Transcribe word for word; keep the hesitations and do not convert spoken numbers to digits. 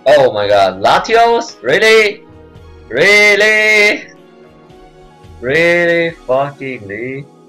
Oh my god, Latios? Really? Really? Really fucking Lee?